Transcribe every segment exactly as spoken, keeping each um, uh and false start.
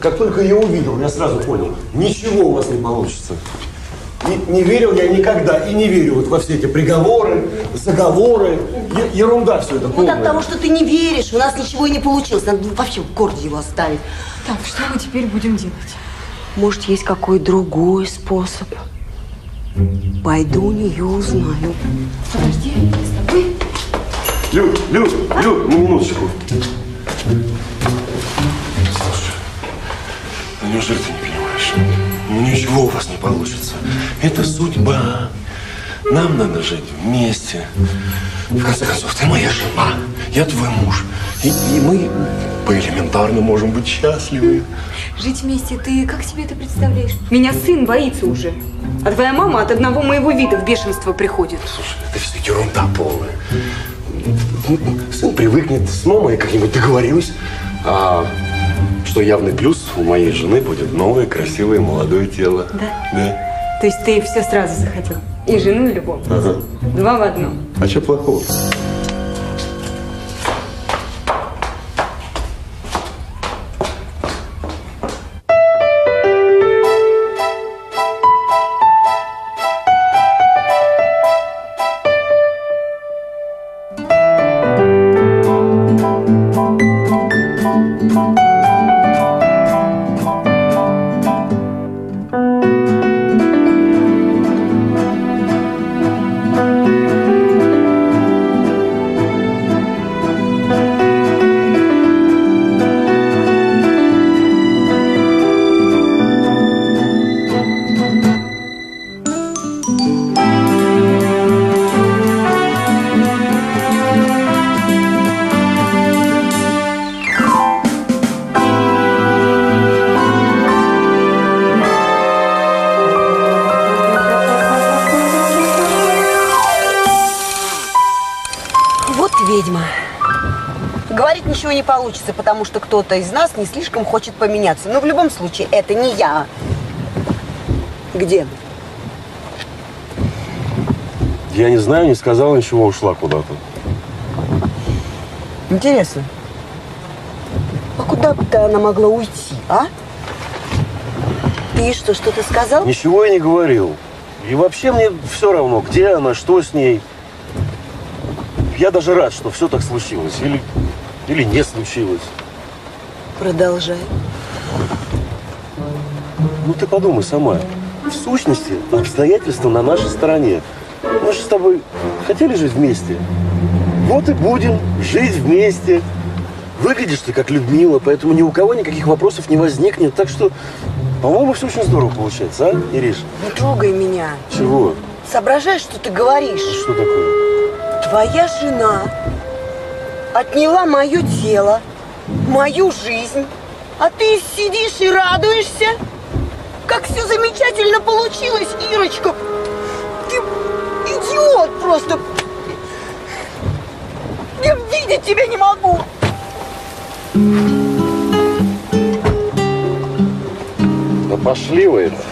Как только я увидел, я сразу понял, ничего у вас не получится. Не, не верил я никогда и не верю вот во все эти приговоры, заговоры. Е ерунда все это полная. Вот от того, что ты не веришь, у нас ничего и не получилось. Надо вообще в городе его оставить. Так, что мы теперь будем делать? Может, есть какой другой способ? Пойду у нее узнаю. Подожди, я с тобой. Люд, Люд, Люд, на минуточку. Слушай, ну неужели ты не понимаешь? Ну ничего у вас не получится. Это судьба. Нам надо жить вместе. В конце концов, ты моя жена, я твой муж. И, и мы поэлементарно можем быть счастливы. Жить вместе, ты как себе это представляешь? Меня сын боится уже. А твоя мама от одного моего вида в бешенство приходит. Слушай, это все ерунда полная. Сын привыкнет, с мамой как-нибудь договорюсь. А что явный плюс, у моей жены будет новое, красивое, молодое тело. Да? Да. То есть ты все сразу захотел? И жену, и любовницу? Ага. Два в одном. А что плохого? Не получится, потому что кто-то из нас не слишком хочет поменяться. Но в любом случае, это не я. Где? Я не знаю, не сказала ничего, ушла куда-то. Интересно. А куда бы-то она могла уйти, а? Ты что, что-то сказал? Ничего я не говорил. И вообще мне все равно, где она, что с ней. Я даже рад, что все так случилось. Или... Или не случилось. Продолжай. Ну ты подумай сама. В сущности, обстоятельства на нашей стороне. Мы же с тобой хотели жить вместе. Вот и будем жить вместе. Выглядишь ты как Людмила, поэтому ни у кого никаких вопросов не возникнет. Так что, по-моему, все очень здорово получается, а, Ириш? Не трогай меня. Чего? Соображай, что ты говоришь. А что такое? Твоя жена отняла мое тело, мою жизнь, а ты сидишь и радуешься? Как все замечательно получилось, Ирочка! Ты идиот просто! Я видеть тебя не могу! Да пошли вы это!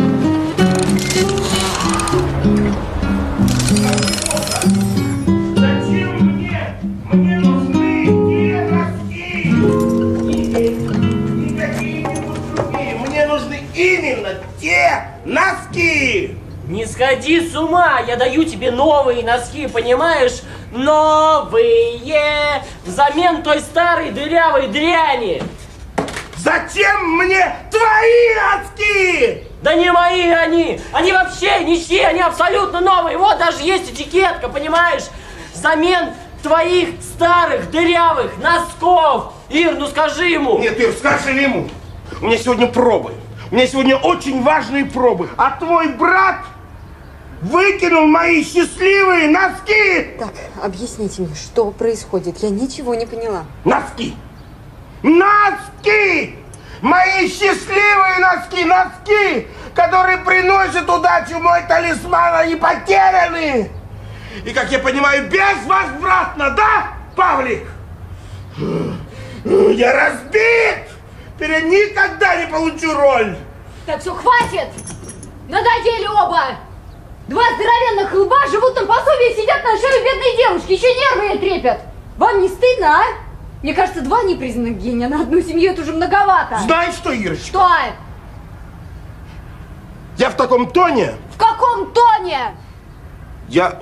Именно те носки! Не сходи с ума! Я даю тебе новые носки, понимаешь? Новые! Взамен той старой дырявой дряни! Зачем мне твои носки? Да не мои они! Они вообще ничьи, они абсолютно новые! Вот даже есть этикетка, понимаешь? Взамен твоих старых дырявых носков! Ир, ну скажи ему! Нет, Ир, скажи ему! У меня сегодня пробы. У меня сегодня очень важные пробы. А твой брат выкинул мои счастливые носки! Так, объясните мне, что происходит? Я ничего не поняла. Носки! Носки! Мои счастливые носки! Носки, которые приносят удачу, мой талисман, они потеряны! И, как я понимаю, безвозвратно, да, Павлик? Я разбит! Теперь я никогда не получу роль! Так, все, хватит! Надоели оба! Два здоровенных лба живут на пособии, сидят на шее бедной девушки, еще нервы ей трепят! Вам не стыдно, а? Мне кажется, два непризнанных гения на одну семью это уже многовато. Знаешь что, Ирочка? Что? Я в таком тоне. В каком тоне? Я...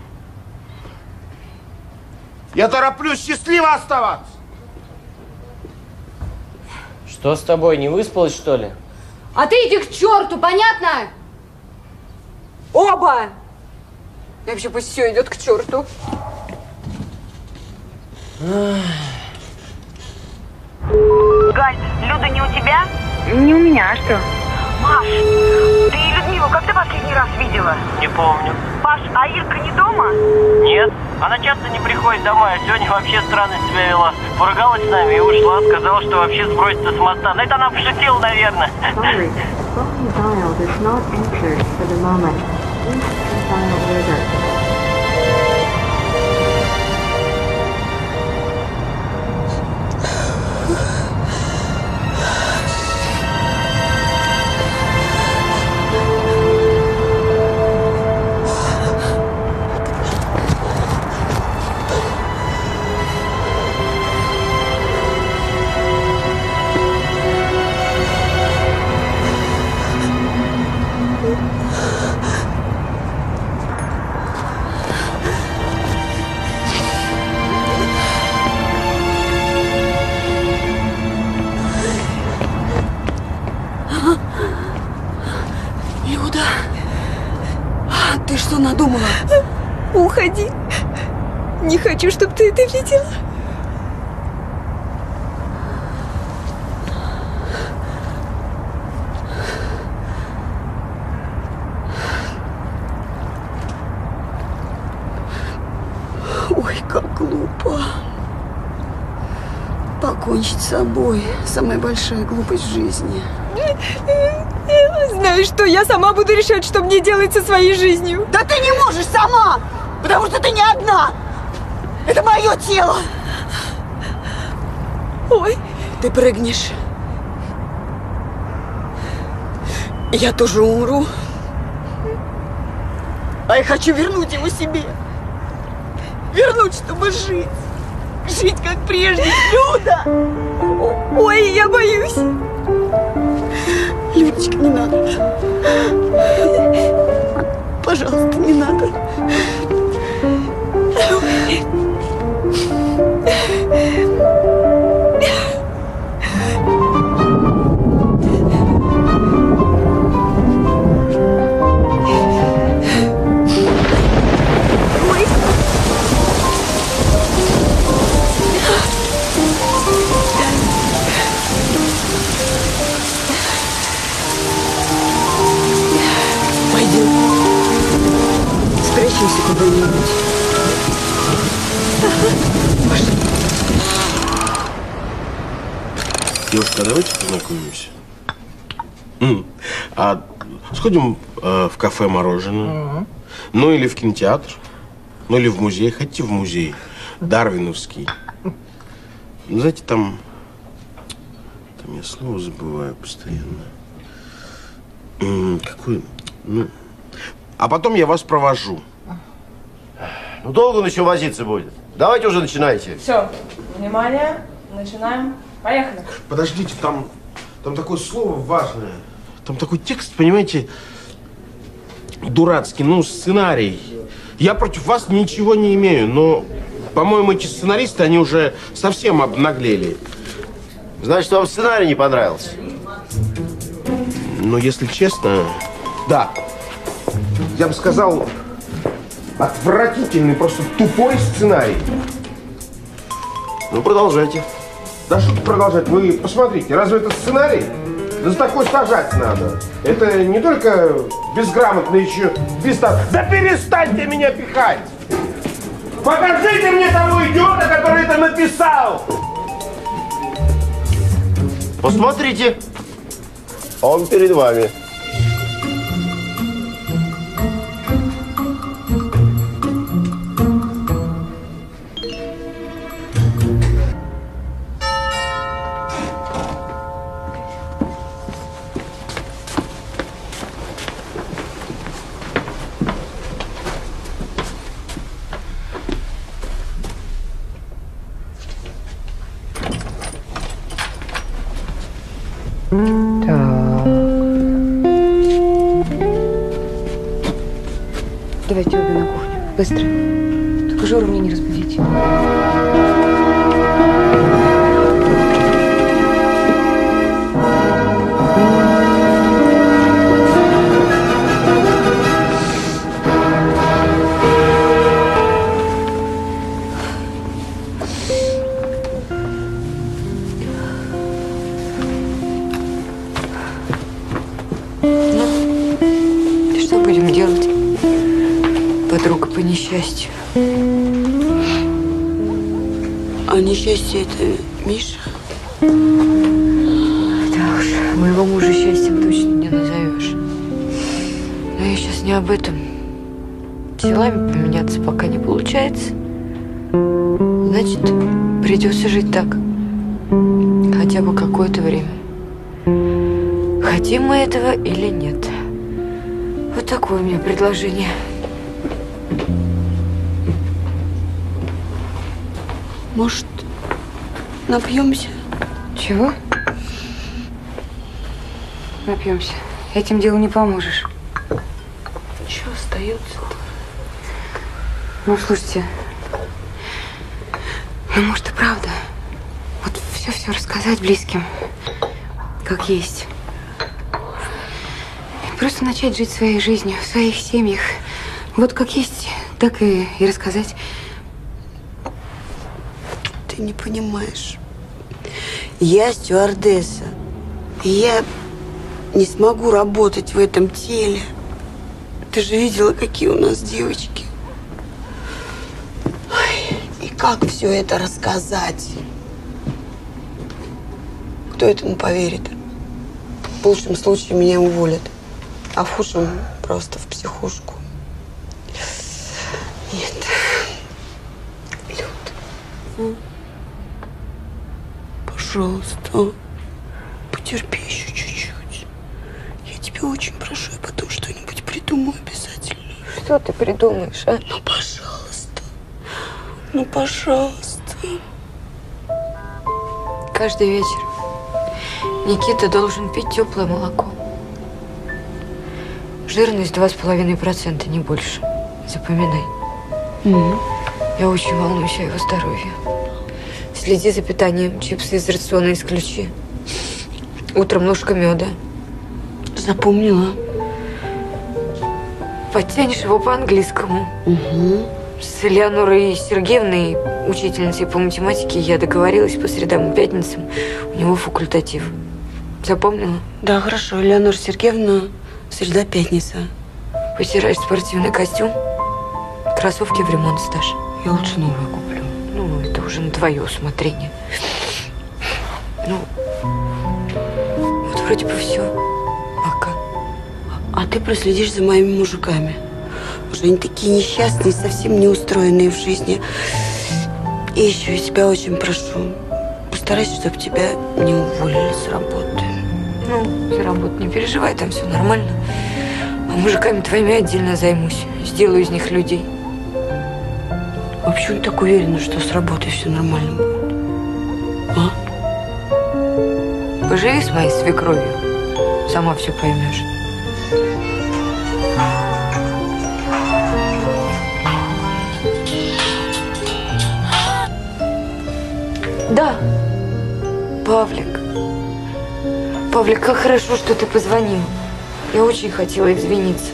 Я тороплюсь счастливо оставаться. Что с тобой, не выспалась, что ли? А ты иди к черту, понятно? Оба! И вообще пусть все идет к черту. Галь, Люда не у тебя? Не у меня, а что? Маш, ты Людмилу когда последний раз видела? Не помню. Паш, а Ирка не дома? Нет, она часто не приходит домой, а сегодня вообще странно себя вела. Поругалась с нами и ушла, сказала, что вообще сбросится с моста. Но это она пошутила, наверное. Sorry, phone you dialed is not answered for the moment. Please dial later. Люда, ты что надумала? Уходи. Не хочу, чтобы ты это видела. Ой, как глупо. Покончить с собой – самая большая глупость в жизни. Знаешь что, я сама буду решать, что мне делать со своей жизнью. Да ты не можешь сама, потому что ты не одна. Это мое тело. Ой. Ты прыгнешь. Я тоже умру. А я хочу вернуть его себе. Вернуть, чтобы жить. Жить как прежде, Люда. Ой, я боюсь. Людочка, не надо. Пожалуйста, не надо. Спрячемся куда-нибудь. Девушка, а давайте познакомимся. М, А сходим э, в кафе мороженое. Ну или в кинотеатр. Ну или в музей. Хотите в музей? Дарвиновский. Ну, знаете, там... Там я слово забываю постоянно. М, Какое... Ну... А потом я вас провожу. Ну, долго он еще возиться будет. Давайте уже начинайте. Все, внимание, начинаем. Поехали. Подождите, там, там такое слово важное. Там такой текст, понимаете, дурацкий, ну, сценарий. Я против вас ничего не имею, но, по-моему, эти сценаристы, они уже совсем обнаглели. Значит, вам сценарий не понравился? Но, если честно, да. Я бы сказал, отвратительный, просто тупой сценарий. Ну, продолжайте. Да что тут продолжать? Вы посмотрите, разве это сценарий? Да за такой сажать надо. Это не только безграмотно, еще безстав... Да перестаньте меня пихать! Покажите мне того идиота, который это написал! Посмотрите. Он перед вами. Давайте обе на кухню. Быстро. Только Жору мне не разбудите. Ну, что будем делать? Подруга по несчастью. А несчастье это Миша? Да уж, моего мужа счастьем точно не назовешь. Но я сейчас не об этом. Телами поменяться пока не получается. Значит, придется жить так. Хотя бы какое-то время. Хотим мы этого или нет. Вот такое у меня предложение. Может, напьемся? Чего? Напьемся. Этим делу не поможешь. Что остается-то? Ну, слушайте. Ну, может, и правда. Вот все-все рассказать близким, как есть. Просто начать жить своей жизнью, в своих семьях. Вот как есть, так и, и рассказать. Ты не понимаешь. Я стюардесса. И я не смогу работать в этом теле. Ты же видела, какие у нас девочки. Ой, и как все это рассказать? Кто этому поверит? В лучшем случае меня уволят, а в худшем просто в психушку. Нет. Люд. Пожалуйста, потерпи еще чуть-чуть. Я тебя очень прошу, я потом что-нибудь придумаю обязательно. Что ты придумаешь, а? Ну, пожалуйста. Ну, пожалуйста. Каждый вечер Никита должен пить теплое молоко. Жирность два с половиной процента, не больше. Запоминай. Mm-hmm. Я очень волнуюсь о его здоровье. Следи за питанием, чипсы из рациона исключи. Утром ложка меда. Запомнила. Подтянешь его по английскому. Угу. С Элеонорой Сергеевной, учительницей по математике, я договорилась по средам и пятницам. У него факультатив. Запомнила? Да, хорошо. Элеонора Сергеевна, среда-пятница. Постираешь спортивный костюм, кроссовки в ремонт сдашь. Я лучше новую куплю. Ну, это уже на твое усмотрение. Ну, вот вроде бы все. Пока. А ты проследишь за моими мужиками. Уже они такие несчастные, совсем не устроенные в жизни. И еще я тебя очень прошу, постарайся, чтобы тебя не уволили с работы. Ну, за работу не переживай, там все нормально. А мужиками твоими отдельно займусь. Сделаю из них людей. А почему ты так уверена, что с работой все нормально будет? А? Поживи с моей свекровью. Сама все поймешь. Да, Павлик. Павлик, как хорошо, что ты позвонил. Я очень хотела извиниться.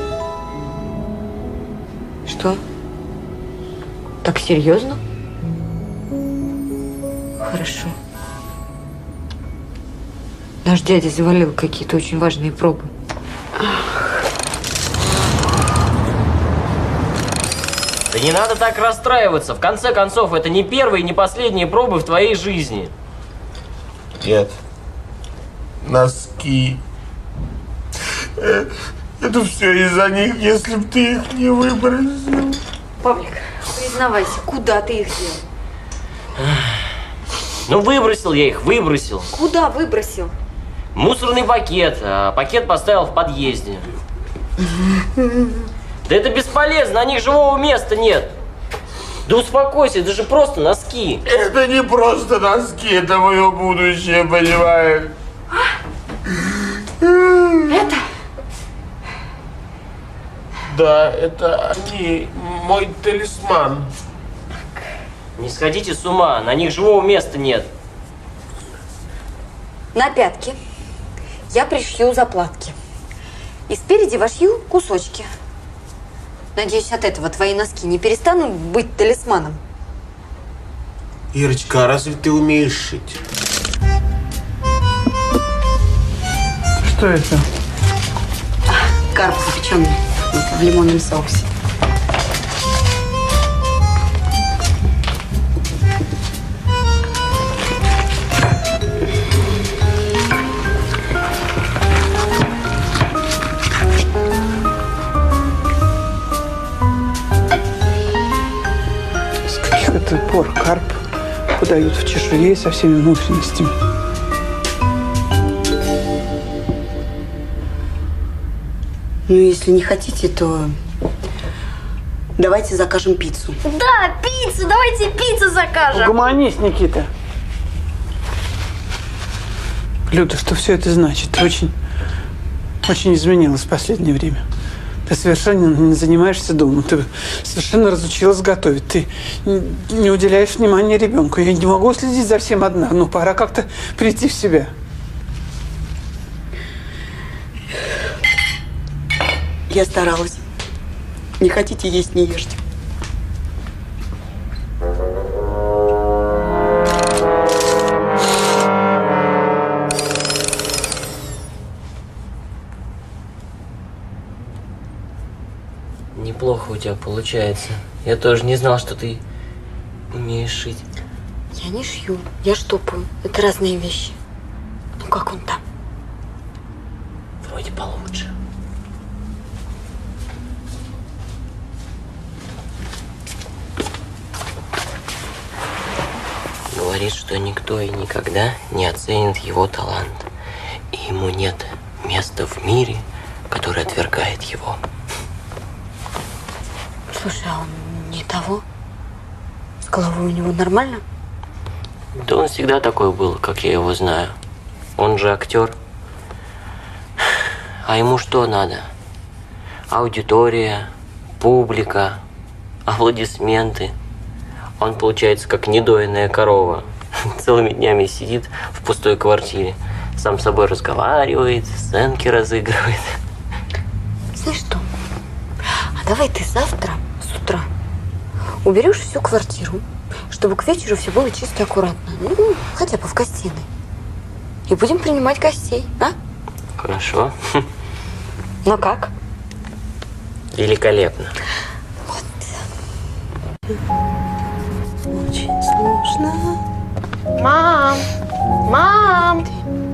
Что? Так серьезно? Хорошо. Наш дядя завалил какие-то очень важные пробы. Да не надо так расстраиваться. В конце концов, это не первые, не последние пробы в твоей жизни. Нет. Носки. Это все из-за них, если бы ты их не выбросил. Павлик, признавайся, куда ты их дел? Ну, выбросил я их, выбросил. Куда выбросил? Мусорный пакет, а пакет поставил в подъезде. Да это бесполезно, на них живого места нет. Да успокойся, это же просто носки. Это не просто носки, это мое будущее, понимаешь? Это? Да, это они, мой талисман. Не сходите с ума, на них живого места нет. На пятки я пришью заплатки. И спереди вошью кусочки. Надеюсь, от этого твои носки не перестанут быть талисманом. Ирочка, а разве ты умеешь шить? Что это? Карп запеченный в лимонном соусе. С каких это пор карп подают в чешуе со всеми внутренностями? Ну, если не хотите, то давайте закажем пиццу. Да, пиццу! Давайте пиццу закажем! Угомонись, Никита. Люда, что все это значит? Ты очень, очень изменилась в последнее время. Ты совершенно не занимаешься домом. Ты совершенно разучилась готовить. Ты не уделяешь внимания ребенку. Я не могу следить за всем одна. Ну, пора как-то прийти в себя. Я старалась. Не хотите есть, не ешьте. Неплохо у тебя получается. Я тоже не знал, что ты умеешь шить. Я не шью, я штопаю. Это разные вещи. Ну, как он там? Вроде получше. Говорит, что никто и никогда не оценит его талант. И ему нет места в мире, который отвергает его. Слушай, а он не того? С головой у него нормально? Да он всегда такой был, как я его знаю. Он же актер. А ему что надо? Аудитория, публика, аплодисменты. Он получается как недоенная корова. Целыми днями сидит в пустой квартире. Сам с собой разговаривает, сценки разыгрывает. Знаешь что? А давай ты завтра с утра уберешь всю квартиру, чтобы к вечеру все было чисто и аккуратно. Ну, хотя бы в гостиной. И будем принимать гостей, а? Хорошо. Ну как? Великолепно. Очень сложно. Мам! Мам!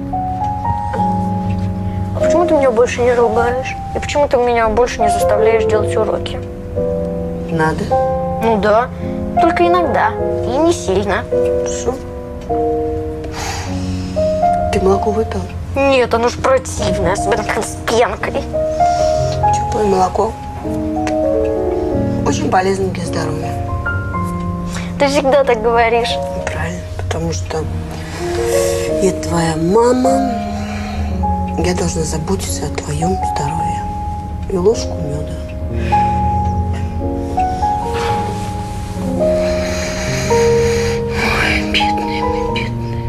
А почему ты меня больше не ругаешь? И почему ты меня больше не заставляешь делать уроки? Надо. Ну да, только иногда. И не сильно. Хорошо. Ты молоко выпила? Нет, оно ж противное, особенно как с пенкой. Теплое молоко. Очень полезно для здоровья. Ты всегда так говоришь. Правильно, потому что я твоя мама. Я должна заботиться о твоем здоровье. И ложку меда. Ой, бедные мы, бедные.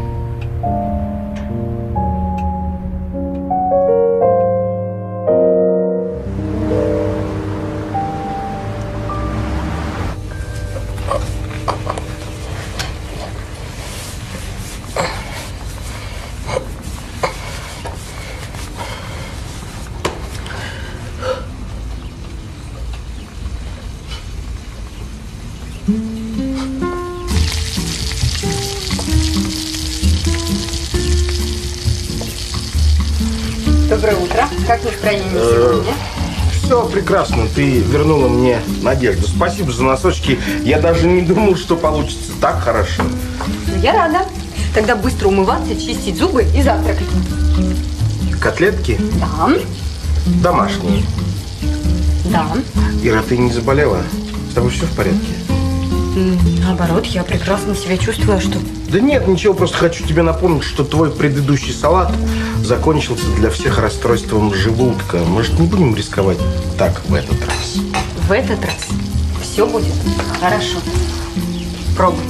Доброе утро. Как настроение сегодня? Все прекрасно. Ты вернула мне надежду. Спасибо за носочки. Я даже не думал, что получится так хорошо. Я рада. Тогда быстро умываться, чистить зубы и завтракать. Котлетки? Да. Домашние. Да. Ира, ты не заболела? С тобой все в порядке? Наоборот, я прекрасно себя чувствую. Что? Да нет, ничего, просто хочу тебе напомнить, что твой предыдущий салат закончился для всех расстройством желудка. Может, не будем рисковать так в этот раз? В этот раз все будет хорошо. Пробуй.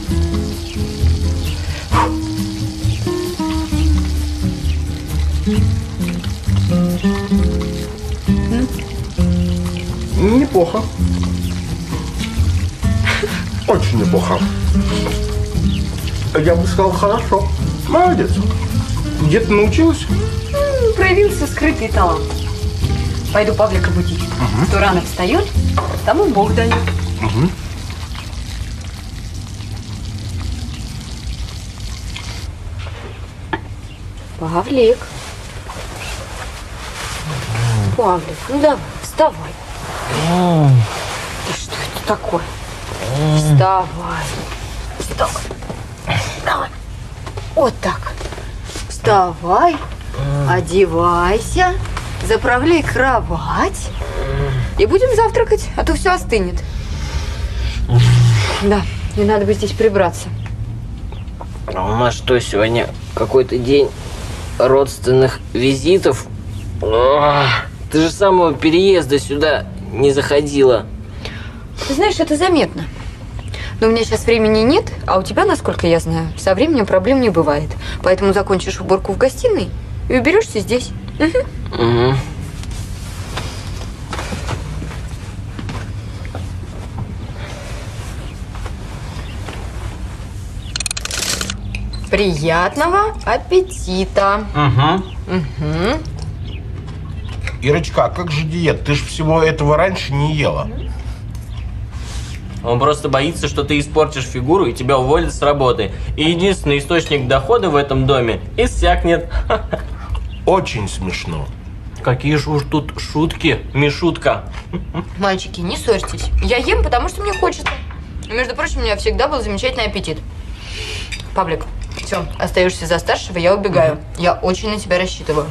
Неплохо. Очень неплохо. Я бы сказал, хорошо. Молодец. Где ты научилась? Проявился скрытый талант. Пойду Павлика будить. Угу. Кто рано встает, тому Бог дает. Угу. Павлик. Павлик, ну давай, вставай. Да что это такое? Вставай. Вставай. Давай. Вот так. Вставай. Одевайся. Заправляй кровать. И будем завтракать, а то все остынет. Да, мне надо бы здесь прибраться. А у нас что, сегодня какой-то день родственных визитов? Ох, ты же с самого переезда сюда не заходила. Ты знаешь, это заметно. Но у меня сейчас времени нет, а у тебя, насколько я знаю, со временем проблем не бывает. Поэтому закончишь уборку в гостиной и уберешься здесь. Угу. Угу. Приятного аппетита. Угу. Угу. Ирочка, а как же диета? Ты же всего этого раньше не ела. Он просто боится, что ты испортишь фигуру и тебя уволят с работы. И единственный источник дохода в этом доме иссякнет. Очень смешно. Какие же уж тут шутки, Мишутка. Мальчики, не ссорьтесь. Я ем, потому что мне хочется. И, между прочим, у меня всегда был замечательный аппетит. Павлик, все, остаешься за старшего, я убегаю. Я очень на тебя рассчитываю.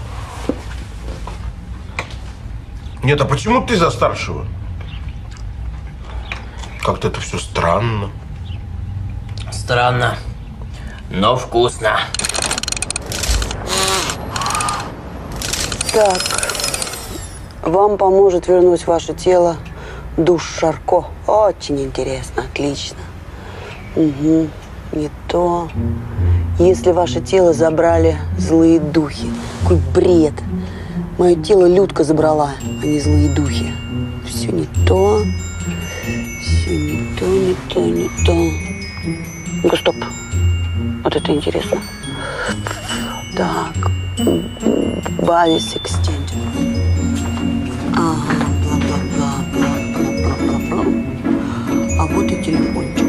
Нет, а почему ты за старшего? Как-то это все странно. Странно, но вкусно. Так, вам поможет вернуть ваше тело душ Шарко. Очень интересно, отлично. Угу, не то. Если ваше тело забрали злые духи. Какой бред. Мое тело Людка забрала, а не злые духи. Все не то. Все не то, не то, не то. Ну-ка, стоп. Вот это интересно. Так. Body extender. Ага, бла-бла-бла-бла-бла-бла-бла. А вот и телефончик.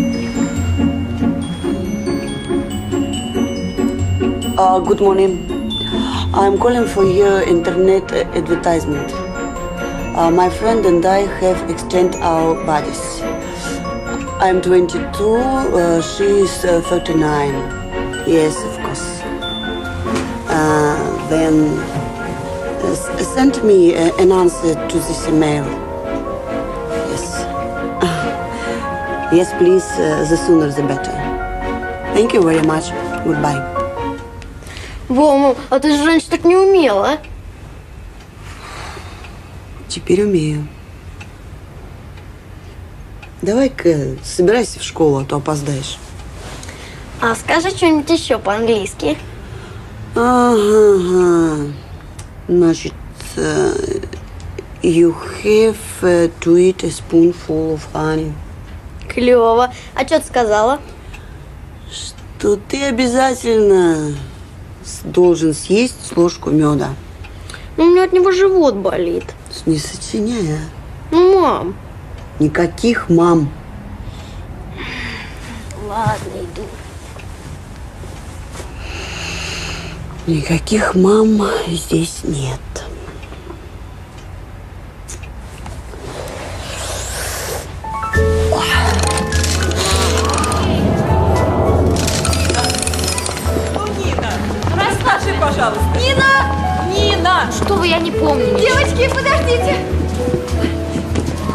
Uh, good morning. I'm calling for your internet advertisement. Uh, my friend and I have exchanged our bodies. I'm twenty-two, uh, she is uh, thirty-nine. Yes, of course. Uh, then uh, send me uh, an answer to this email. Yes. Uh, yes, please, uh, the sooner the better. Thank you very much. Goodbye. Во, а ты же раньше так не умела. Теперь умею. Давай-ка собирайся в школу, а то опоздаешь. А скажи что-нибудь еще по-английски. Ага. Значит, uh, you have uh, to eat a spoonful of honey. Клево. А что ты сказала? Что ты обязательно должен съесть ложку меда. Ну, у меня от него живот болит. Не сочиняй, а. Ну, мам. Никаких мам. Ладно, иду. Никаких мам здесь нет. Расскажи, пожалуйста. Нина! Нина! Что вы, я не помню. Девочки, подождите!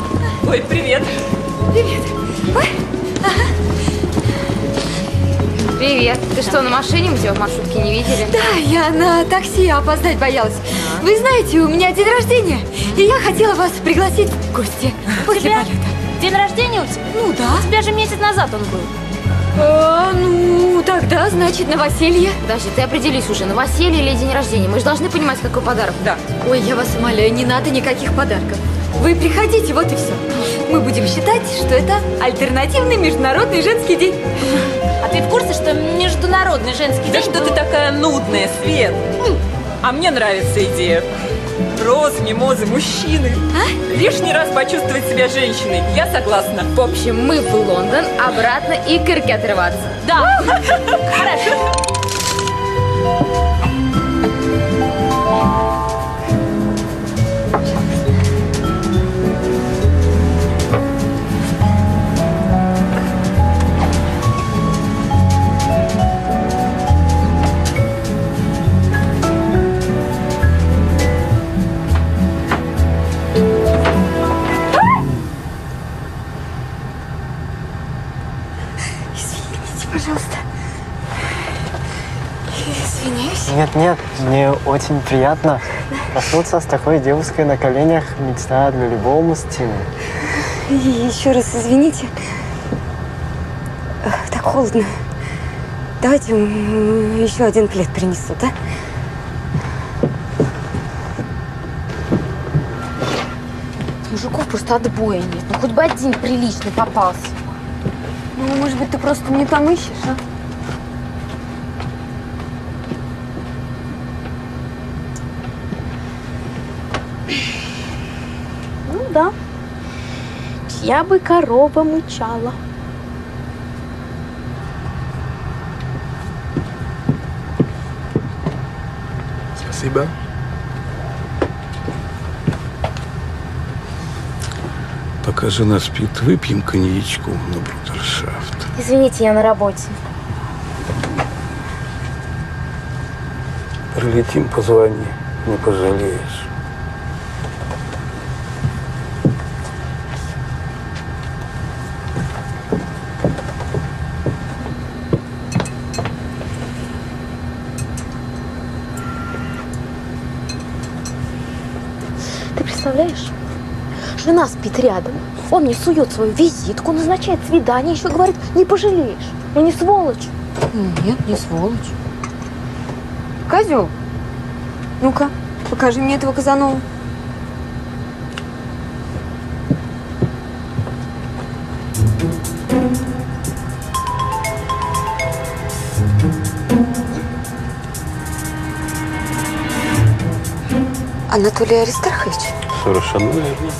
Ой, привет. Привет. Ой. Ага. Привет. Ты что, на машине? Мы тебя в маршрутке не видели? Да, я на такси опоздать боялась. А? Вы знаете, у меня день рождения, и я хотела вас пригласить в гости после тебя? полета. День рождения у тебя? Ну да. У тебя же месяц назад он был. А, ну, тогда, значит, новоселье. Подожди, ты определись уже, новоселье или день рождения. Мы же должны понимать, какой подарок. Да. Ой, я вас умоляю, не надо никаких подарков. Вы приходите, вот и все. Мы будем считать, что это альтернативный международный женский день. А ты в курсе, что международный женский Да день... что ты такая нудная, Свет? А мне нравится идея. Розы, мимозы, мужчины. А? Лишний раз почувствовать себя женщиной. Я согласна. В общем, мы в Лондон, обратно и к Ирке отрываться. Да. Хорошо. Пожалуйста. Извиняюсь. Нет, нет, мне очень приятно проснуться с такой девушкой на коленях. Мечта для любого мужчины. И еще раз извините. Так холодно. Давайте еще один плед принесу, да? Мужиков просто отбоя нет. Ну, хоть бы один приличный попался. Ну, может быть, ты просто не там ищешь, а? Ну да. Чья бы корова мычала. Спасибо. Пока жена спит, выпьем коньячку на брудершафт. Извините, я на работе. Прилетим, позвони, не пожалеешь. Ты представляешь? Жена спит рядом. Он мне сует свою визитку, назначает свидание, еще говорит, не пожалеешь. Ну не сволочь. Нет, не сволочь. Козел, ну-ка, покажи мне этого Казанова. Анатолий Аристархович? Совершенно верно.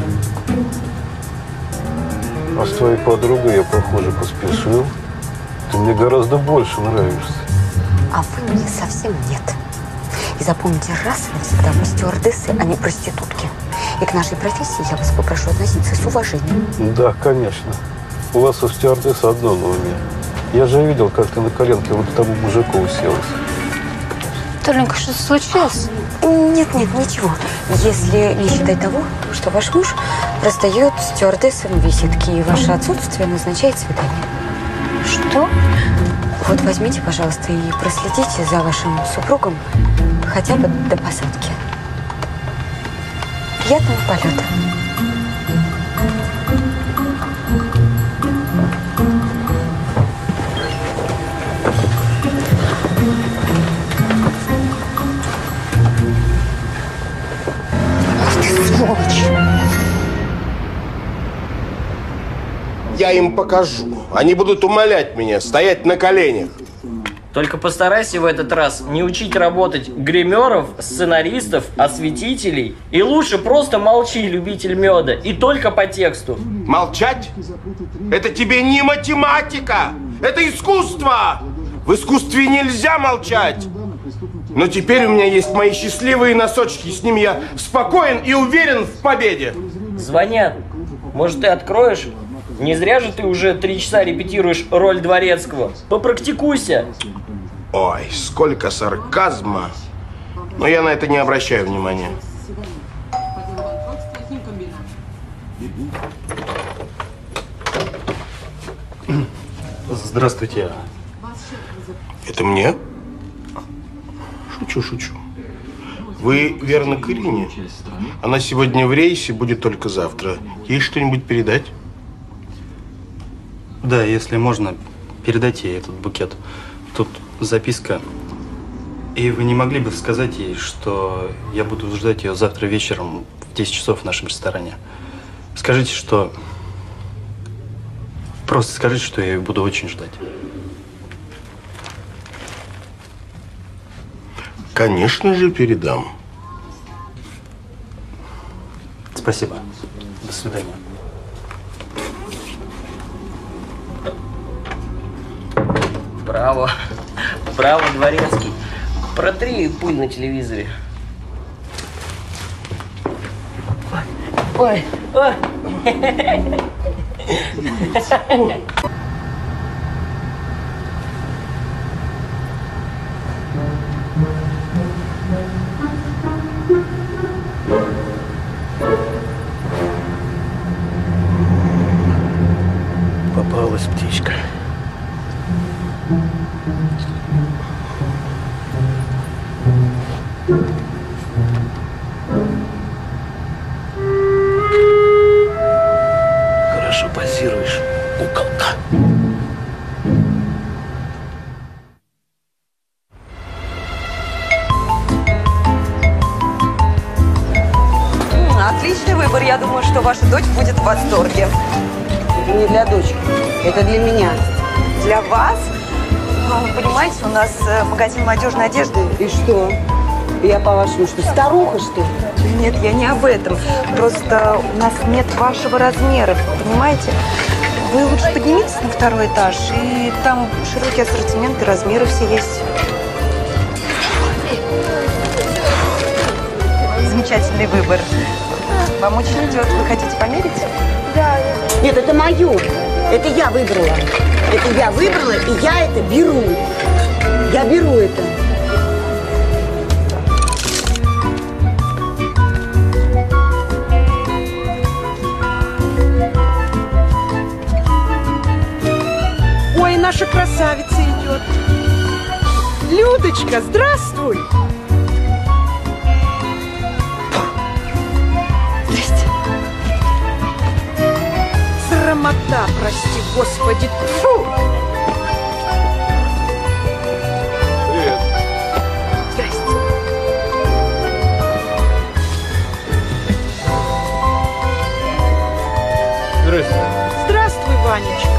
А с твоей подругой я, похоже, поспешил. Ты мне гораздо больше нравишься. А вы мне совсем нет. И запомните раз и навсегда, мы стюардессы, а не проститутки. И к нашей профессии я вас попрошу относиться с уважением. Да, конечно. У вас у стюардессы одно на уме. Я же видел, как ты на коленке вот к тому мужику уселась. Толенька, что случилось? Нет, нет, ничего. Если не считать того, что ваш муж раздает стюардессам визитки, и ваше отсутствие назначает свидание. Что? Вот возьмите, пожалуйста, и проследите за вашим супругом хотя бы до посадки. Приятного полета. Я им покажу. Они будут умолять меня, стоять на коленях. Только постарайся в этот раз не учить работать гримеров, сценаристов, осветителей. И лучше просто молчи, любитель меда. И только по тексту. Молчать? Это тебе не математика. Это искусство. В искусстве нельзя молчать. Но теперь у меня есть мои счастливые носочки. С ними я спокоен и уверен в победе. Звонят. Может, ты откроешь? Не зря же ты уже три часа репетируешь роль дворецкого. Попрактикуйся. Ой, сколько сарказма. Но я на это не обращаю внимания. Здравствуйте. Это мне? Шучу, шучу. Вы верно к Ирине? Она сегодня в рейсе, будет только завтра. Ей что-нибудь передать? Да, если можно, передайте ей этот букет. Тут записка. И вы не могли бы сказать ей, что я буду ждать ее завтра вечером в десять часов в нашем ресторане? Скажите, что... Просто скажите, что я ее буду очень ждать. Конечно же, передам. Спасибо. До свидания. Браво. Браво, Дворецкий. Протри пуль на телевизоре. Ой, ой. Попалась птичка. Хорошо позируешь, куколка. Отличный выбор. Я думаю, что ваша дочь будет в восторге. Это не для дочки, это для меня. Для вас? Ну, вы понимаете, у нас э, магазин молодежной одежды. И что? Я, по-вашему, что, старуха, что ли? Нет, я не об этом. Просто у нас нет вашего размера, понимаете? Вы лучше поднимитесь на второй этаж, и там широкий ассортимент и размеры все есть. Замечательный выбор. Вам очень идет. Вы хотите померить? Да. Нет, это мое. Это я выбрала. Это я выбрала, и я это беру. Я беру это. Ой, наша красавица идет. Людочка, здравствуй. Здрасте. Срамота, прости, Господи. Фу! Привет. Здрасте. Здравствуй. Здравствуй, Ванечка.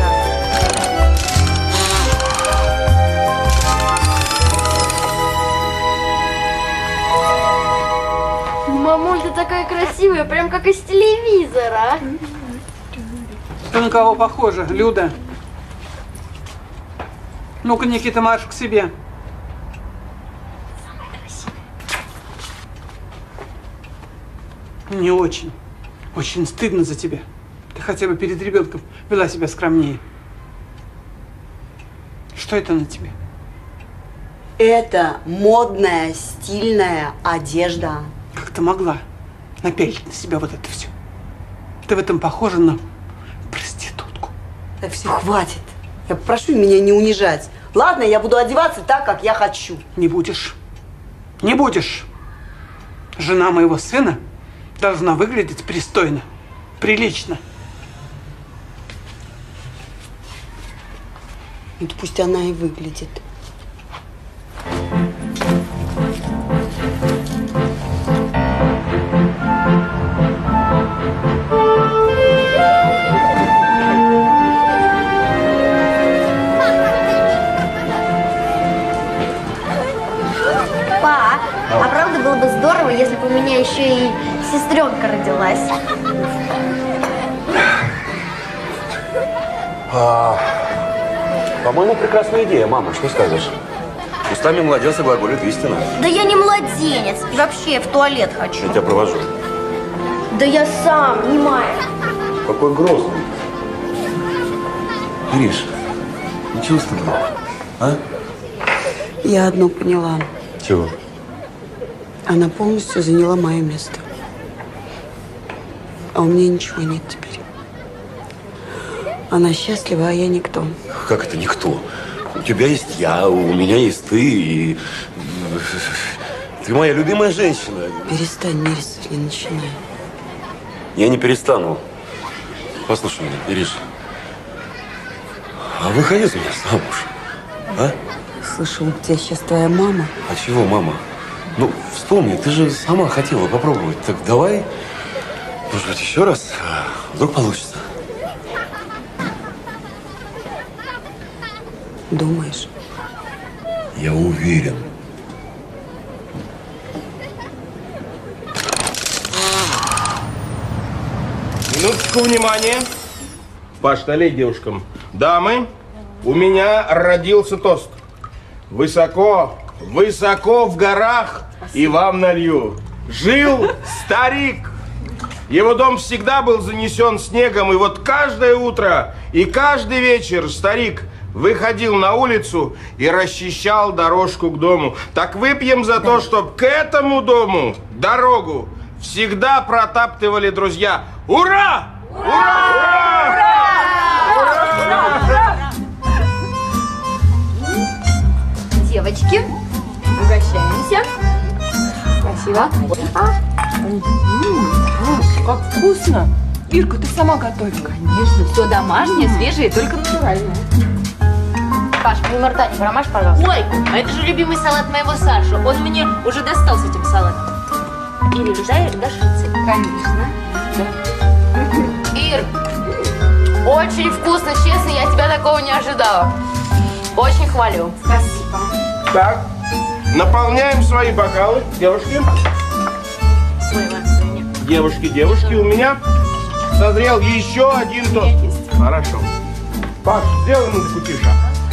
Мамуль, ты такая красивая, прям как из телевизора. Ты на кого похожа, Люда? Ну-ка, Никита, марш к себе. Не очень. Очень стыдно за тебя. Ты хотя бы перед ребенком вела себя скромнее. Что это на тебе? Это модная, стильная одежда. Как ты могла напялить на себя вот это все? Ты в этом похожа на проститутку. Да все, хватит. Я прошу меня не унижать. Ладно, я буду одеваться так, как я хочу. Не будешь. Не будешь. Жена моего сына должна выглядеть пристойно, прилично. Вот пусть она и выглядит. Па, а правда было бы здорово, если бы у меня еще и сестренка родилась? А, по-моему, прекрасная идея, мама, что скажешь? Устами младенца глаголит истина. Да я не младенец. И вообще, я в туалет хочу. Я тебя провожу. Да я сам, не мая. Какой грозный. Гриш, ничего с тобой, а? Я одно поняла. Чего? Она полностью заняла мое место. А у меня ничего нет теперь. Она счастлива, а я никто. Как это никто? У тебя есть я, у меня есть ты, и... Ты моя любимая женщина. Перестань, Мирис, не начинай. Я не перестану. Послушай меня, Ириш. А выходи за меня замуж, а? Слышал, у тебя сейчас твоя мама. А чего мама? Ну, вспомни, ты же сама хотела попробовать. Так давай, может быть, еще раз. Вдруг получится. Думаешь? Я уверен. Минуточку внимания. Паш, налей девушкам. Дамы, у меня родился тост. Высоко, высоко в горах и вам налью. Жил старик. Его дом всегда был занесен снегом, и вот каждое утро и каждый вечер старик выходил на улицу и расчищал дорожку к дому. Так выпьем за то, чтобы к этому дому дорогу всегда протаптывали друзья. Ура! Ура! Ура! Девочки, угощаемся. Спасибо. Как вкусно! Ирка, ты сама готовишь? Конечно, все домашнее, свежее, только натуральное. Паш, мимо рта не промажь, пожалуйста. Ой, а это же любимый салат моего Саши. Он мне уже достал с этим салатом. Ир, дай дашиться. Конечно. Ир, очень вкусно, честно, я тебя такого не ожидала. Очень хвалю. Спасибо. Так, наполняем свои бокалы, девушки. Девушки, девушки, у меня созрел еще один тост. Хорошо. Паш, сделай музыку тише.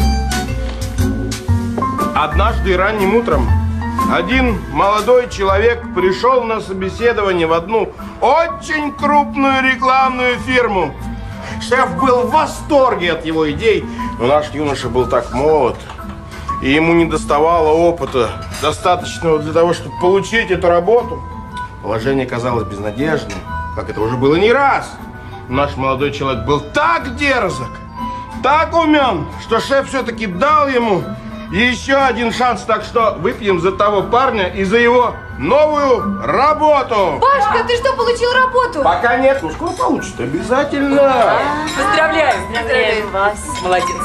Однажды ранним утром один молодой человек пришел на собеседование в одну очень крупную рекламную фирму. Шеф был в восторге от его идей, но наш юноша был так молод, и ему не доставало опыта, достаточного для того, чтобы получить эту работу. Положение казалось безнадежным, как это уже было не раз. Наш молодой человек был так дерзок, так умен, что шеф все-таки дал ему еще один шанс. Так что выпьем за того парня и за его новую работу. Пашка, ты что, получил работу? Пока нет, ну скоро получит, обязательно. Поздравляю! Поздравляю вас. Молодец.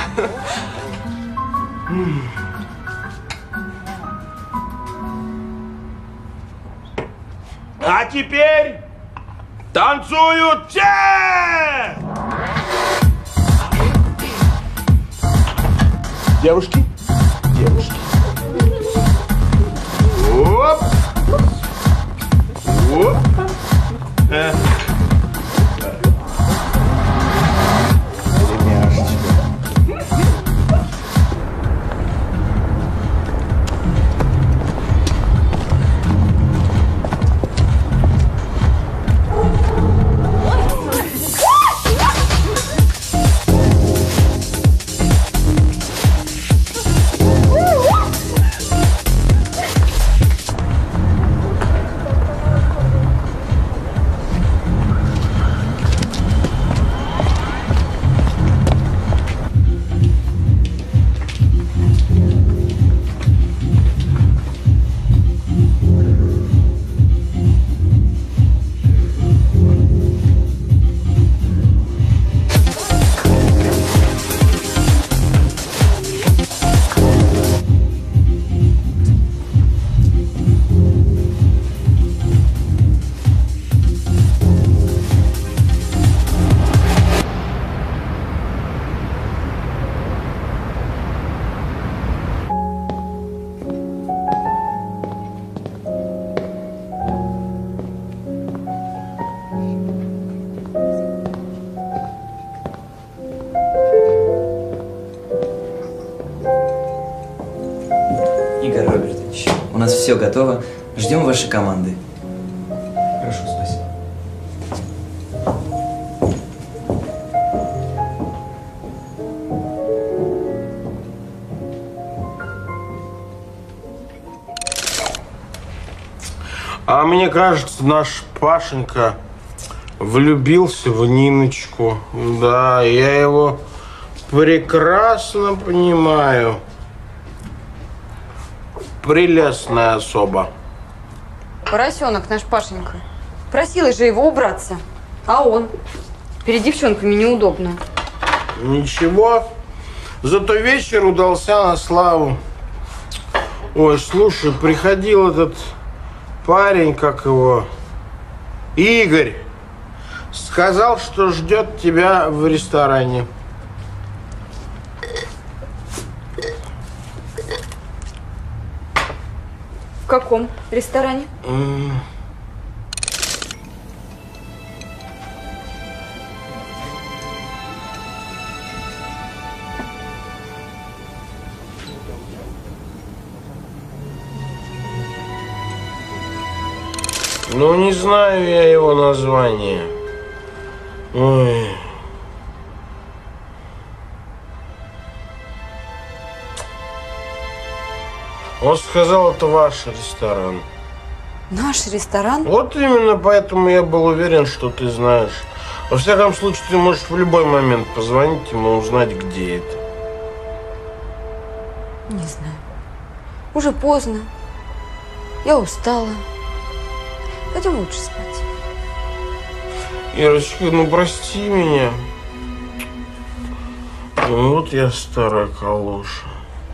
А теперь танцуют все! Девушки, девушки. Оп! Оп! Э. Игорь Робертович, у нас все готово. Ждем вашей команды. Хорошо, спасибо. А мне кажется, наш Пашенька влюбился в Ниночку. Да, я его Прекрасно понимаю. Прелестная особа. Поросенок наш Пашенька. Просила же его убраться. А он? Перед девчонками неудобно. Ничего. Зато вечер удался на славу. Ой, слушай, приходил этот парень, как его, Игорь. Сказал, что ждет тебя в ресторане. В каком ресторане? М. Ну, не знаю я его название. Ой. Он сказал, это ваш ресторан. Наш ресторан? Вот именно поэтому я был уверен, что ты знаешь. Во всяком случае, ты можешь в любой момент позвонить ему и узнать, где это. Не знаю. Уже поздно. Я устала. Пойдем лучше спать. Ирочка, ну прости меня. Ну, вот я старая калоша.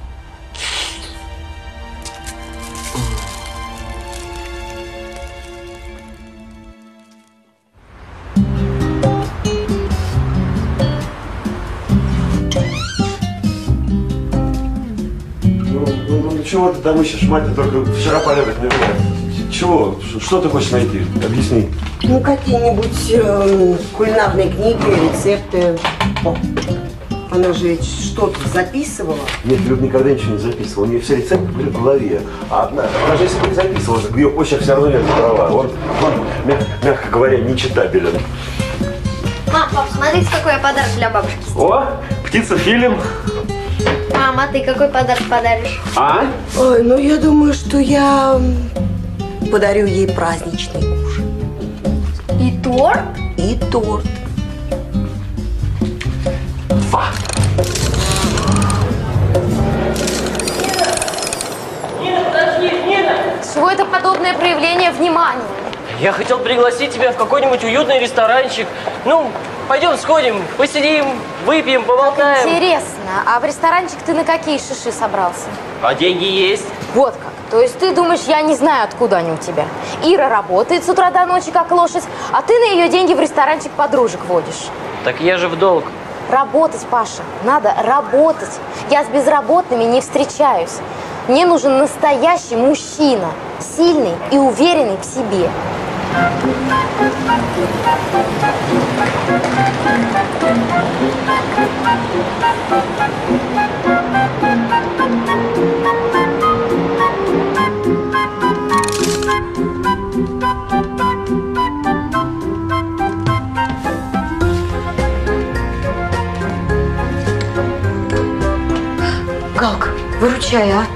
Чего ты там ищешь, мать, ты только вчера порядок не было. Чего? Что ты хочешь найти? Объясни. Ну, какие-нибудь э, кулинарные книги, рецепты. О, она же ведь что-то записывала. Нет, Люд никогда ничего не записывала. У нее все рецепты были в голове. А одна, она же если бы не записывала, ее почерк все равно нет права. Он, он мяг, мягко говоря, нечитабелен. Мам, пап, смотрите, какой я подарок для бабушки. О, птица-фильм. Мама, ты какой подарок подаришь? А? Ой, ну я думаю, что я подарю ей праздничный ужин. И торт? И торт. Фа. Нина, подожди, Нина! Чего это подобное проявление внимания? Я хотел пригласить тебя в какой-нибудь уютный ресторанчик. Ну, пойдем сходим, посидим, выпьем, поболтаем. Интересно, а в ресторанчик ты на какие шиши собрался? А деньги есть. Вот как. То есть ты думаешь, я не знаю, откуда они у тебя? Ира работает с утра до ночи, как лошадь, а ты на ее деньги в ресторанчик подружек водишь. Так я же в долг. Работать, Паша, надо работать. Я с безработными не встречаюсь. Мне нужен настоящий мужчина, сильный и уверенный в себе. Галка, выручай, а?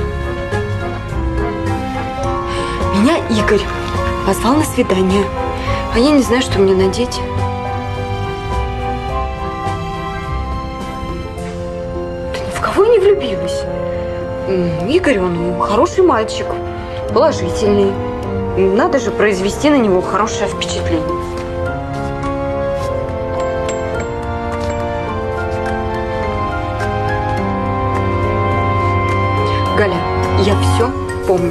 Меня Игорь позвал на свидание, а я не знаю, что мне надеть. Да ни в кого я не влюбилась. М, Игорь, он хороший мальчик, положительный. Надо же произвести на него хорошее впечатление. Галя, я все помню.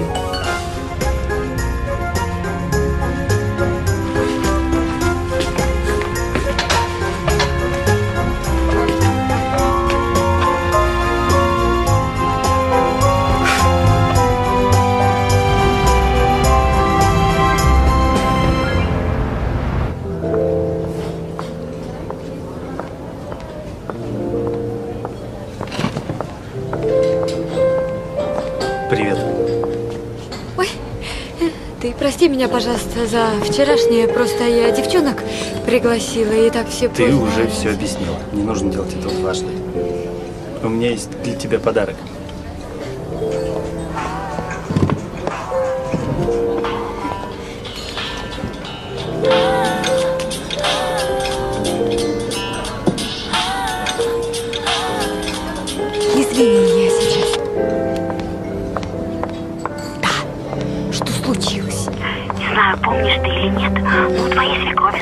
Привет. Ой, ты прости меня, пожалуйста, за вчерашнее. Просто я девчонок пригласила, и так все Ты поздно. уже все объяснила. Не нужно делать этого важно. У меня есть для тебя подарок.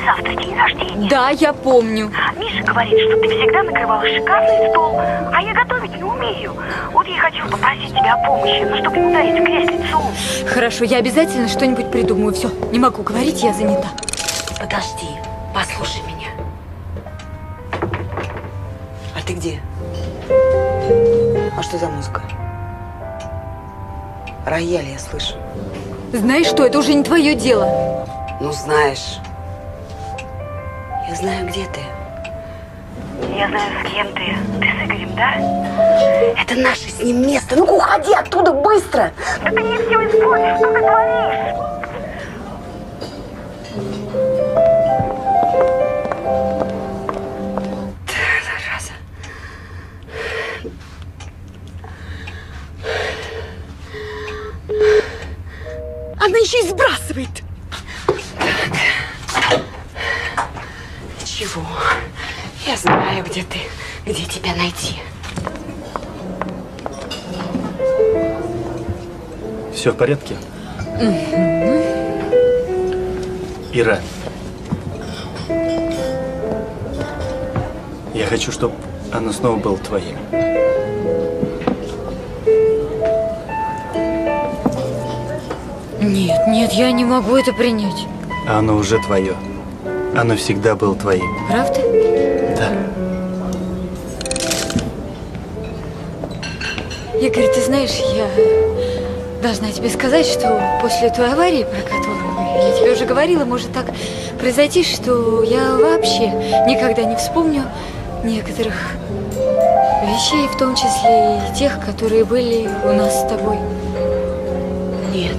завтра день рождения. Да, я помню. Миша говорит, что ты всегда накрывала шикарный стол, а я готовить не умею. Вот я хочу попросить тебя о помощи, ну, чтобы не ударить в грязь лицом. Хорошо, я обязательно что-нибудь придумаю. Все, не могу говорить, я занята. Подожди, послушай меня. А ты где? А что за музыка? Рояль я слышу. Знаешь что, это уже не твое дело. Ну, знаешь. Я знаю, где ты. Я знаю, с кем ты. Ты с Игорем, да? Это наше с ним место. Ну-ка, уходи оттуда быстро. Да ты не все испортишь, что ты творишь? Зараза. Она еще и сбрасывает. Ничего. Я знаю, где ты, где тебя найти. Все в порядке? Ира, я хочу, чтобы оно снова было твоим. Нет, нет, я не могу это принять. А оно уже твое. Оно всегда было твоим. Правда? Да. Игорь, ты знаешь, я должна тебе сказать, что после той аварии, про которую я тебе уже говорила, может так произойти, что я вообще никогда не вспомню некоторых вещей, в том числе и тех, которые были у нас с тобой. Нет.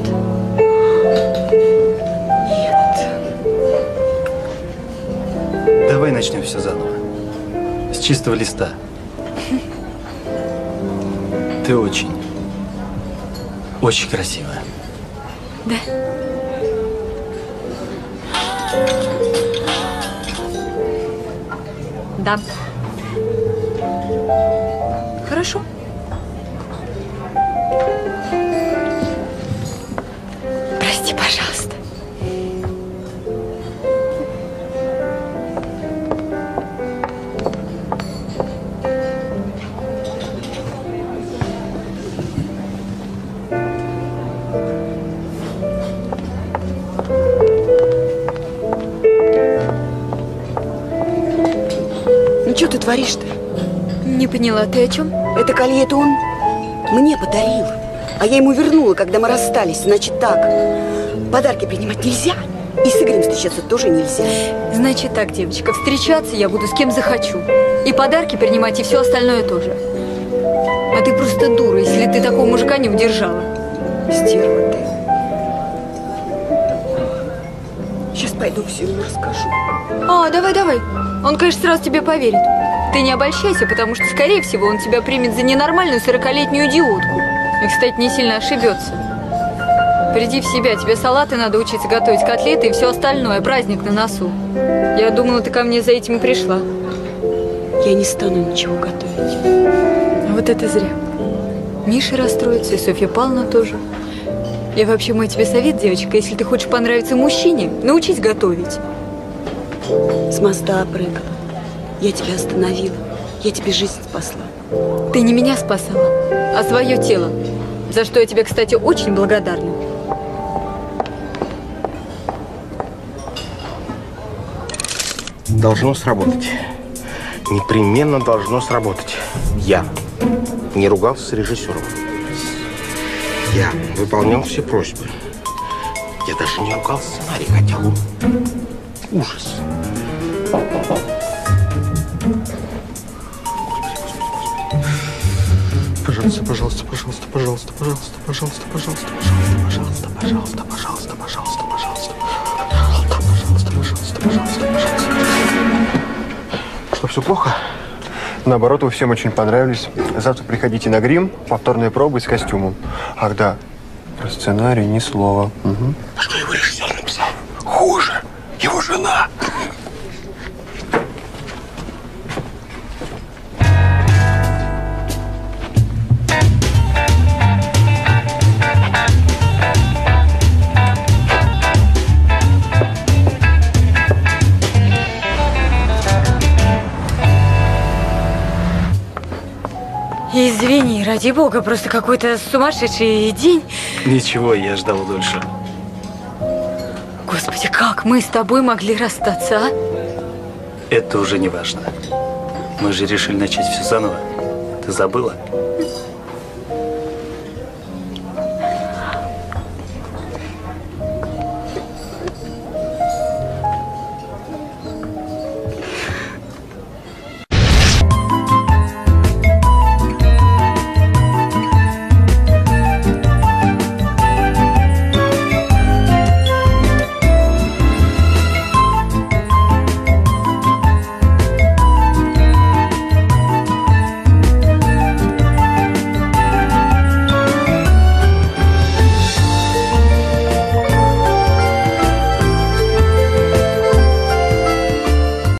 Давай начнем все заново. С чистого листа. Ты очень, очень красивая. Да? Да. Хорошо. Прости, пожалуйста. Ну что ты творишь-то? Не поняла, ты о чем? Это колье-то он мне подарил. А я ему вернула, когда мы расстались. Значит так, подарки принимать нельзя. И с Игорем встречаться тоже нельзя. Значит так, девочка, встречаться я буду с кем захочу. И подарки принимать, и все остальное тоже. А ты просто дура, если ты такого мужика не удержала. Стерва ты. Сейчас пойду все ему расскажу. А, давай, давай. Он, конечно, сразу тебе поверит. Ты не обольщайся, потому что, скорее всего, он тебя примет за ненормальную сорокалетнюю идиотку. И, кстати, не сильно ошибется. Приди в себя, тебе салаты надо учиться готовить, котлеты и все остальное. Праздник на носу. Я думала, ты ко мне за этим и пришла. Я не стану ничего готовить. Вот это зря. Миша расстроится, и Софья Павловна тоже. Я вообще мой тебе совет, девочка, если ты хочешь понравиться мужчине, научись готовить. С моста прыгала. Я тебя остановила. Я тебе жизнь спасла. Ты не меня спасала, а свое тело. За что я тебе, кстати, очень благодарна. Должно сработать. Непременно должно сработать. Я не ругался с режиссером. Я выполнял все просьбы. Я даже не ругал сценарий, хотя он ужас. Пожалуйста, пожалуйста, пожалуйста, пожалуйста, пожалуйста, пожалуйста, пожалуйста, пожалуйста, пожалуйста, пожалуйста, пожалуйста, пожалуйста, пожалуйста, пожалуйста, пожалуйста, пожалуйста. Что, все плохо? Наоборот, вы всем очень понравились. Завтра приходите на грим, повторные пробы с костюмом. Ах да, про сценарий ни слова. Угу. А что его режиссер написал? Хуже. Его жена. Извини, ради бога, просто какой-то сумасшедший день. Ничего, я ждал дольше. Господи, как мы с тобой могли расстаться, а? Это уже не важно. Мы же решили начать все заново. Ты забыла?